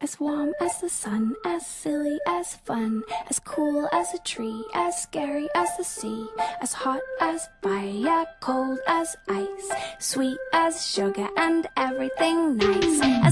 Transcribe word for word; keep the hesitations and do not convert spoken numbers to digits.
As warm as the sun, as silly as fun, as cool as a tree, as scary as the sea, as hot as fire, cold as ice, sweet as sugar and everything nice.